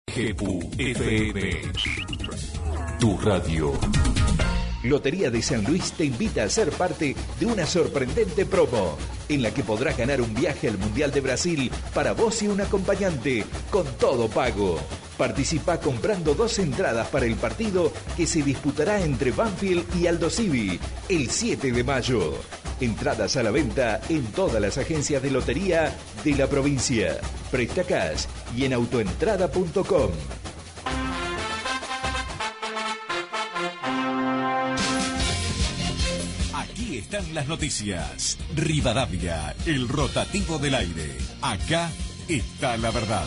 GEPU FM, tu radio. Lotería de San Luis te invita a ser parte de una sorprendente promo en la que podrás ganar un viaje al Mundial de Brasil para vos y un acompañante con todo pago. Participa comprando 2 entradas para el partido que se disputará entre Banfield y Aldosivi el 7 de mayo. Entradas a la venta en todas las agencias de lotería de la provincia. Presta Cash y en autoentrada.com. Aquí están las noticias. Rivadavia, el rotativo del aire. Acá está la verdad.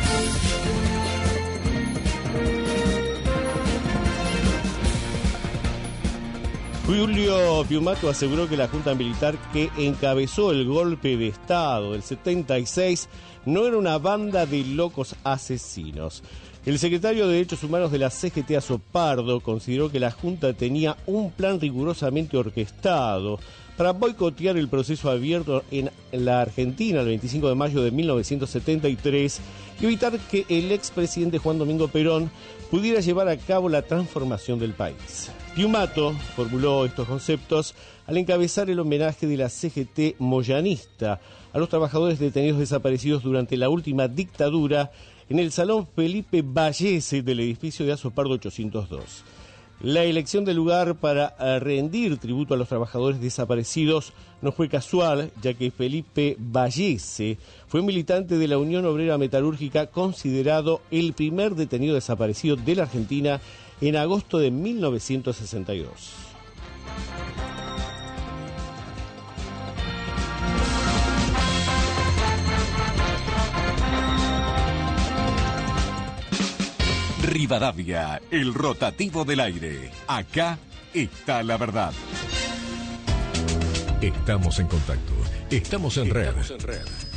Julio Piumato aseguró que la Junta Militar que encabezó el golpe de Estado del 76 no era una banda de locos asesinos. El secretario de Derechos Humanos de la CGT, Azopardo, consideró que la Junta tenía un plan rigurosamente orquestado para boicotear el proceso abierto en la Argentina el 25 de mayo de 1973 y evitar que el expresidente Juan Domingo Perón pudiera llevar a cabo la transformación del país. Piumato formuló estos conceptos al encabezar el homenaje de la CGT moyanista a los trabajadores detenidos desaparecidos durante la última dictadura en el Salón Felipe Vallese del edificio de Azopardo 802. La elección del lugar para rendir tributo a los trabajadores desaparecidos no fue casual, ya que Felipe Vallese fue militante de la Unión Obrera Metalúrgica, considerado el primer detenido desaparecido de la Argentina en agosto de 1962. Rivadavia, el rotativo del aire. Acá está la verdad. Estamos en contacto. Estamos en red.